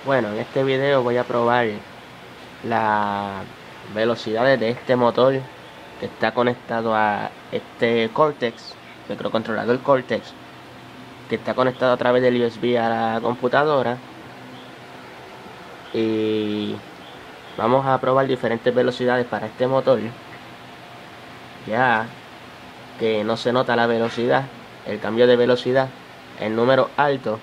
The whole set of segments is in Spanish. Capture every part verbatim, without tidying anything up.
Bueno, en este video voy a probar las velocidades de este motor que está conectado a este Cortex, microcontrolador Cortex, que está conectado a través del U S B a la computadora. Y vamos a probar diferentes velocidades para este motor, ya que no se nota la velocidad, el cambio de velocidad en números altos.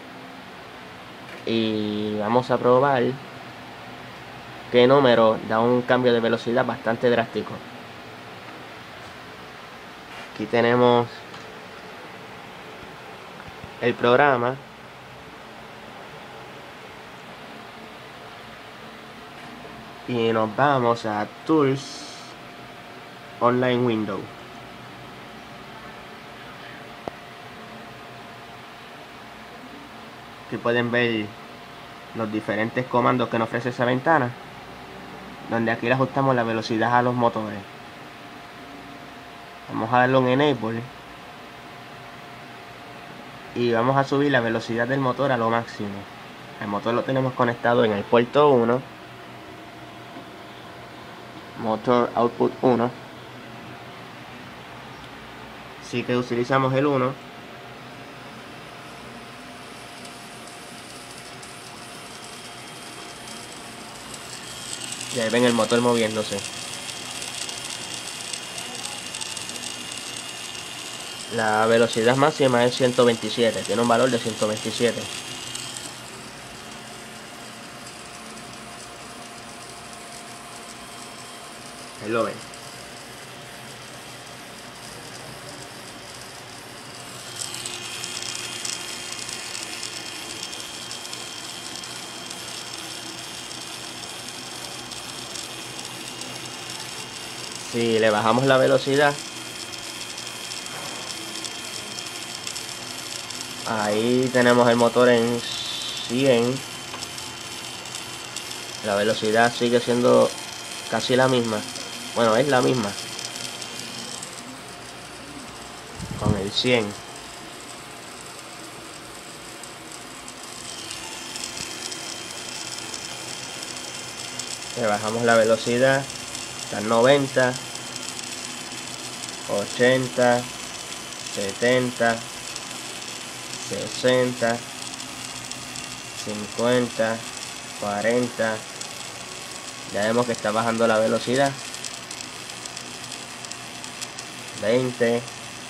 Y vamos a probar qué número da un cambio de velocidad bastante drástico. Aquí tenemos el programa. Y nos vamos a Tools, Online Window. Aquí pueden ver los diferentes comandos que nos ofrece esa ventana, donde aquí le ajustamos la velocidad a los motores. Vamos a darle un Enable y vamos a subir la velocidad del motor a lo máximo. El motor lo tenemos conectado en el puerto uno, Motor Output uno, así que utilizamos el uno. Y ahí ven el motor moviéndose. La velocidad máxima es ciento veintisiete, tiene un valor de ciento veintisiete. Ahí lo ven. Si le bajamos la velocidad, ahí tenemos el motor en cien. La velocidad sigue siendo casi la misma. Bueno, es la misma con el cien. Le bajamos la velocidad hasta noventa, ochenta, setenta, sesenta, cincuenta, cuarenta. Ya vemos que está bajando la velocidad. veinte.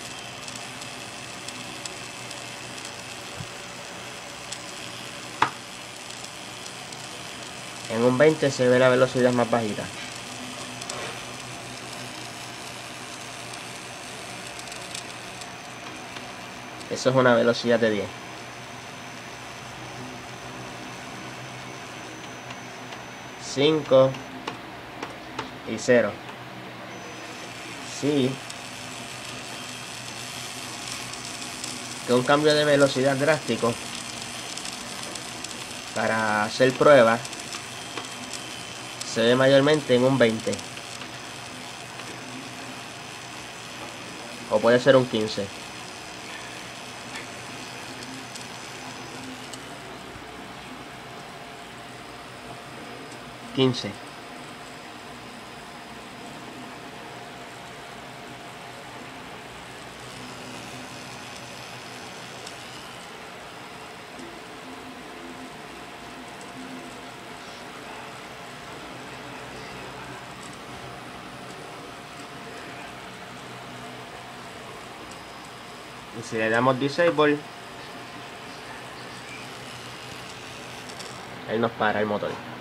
En un veinte se ve la velocidad más bajita. Eso es una velocidad de diez. cinco y cero. Sí, que un cambio de velocidad drástico para hacer pruebas se ve mayormente en un veinte, o puede ser un quince. quince. Y si le damos Disable, él nos para el motor.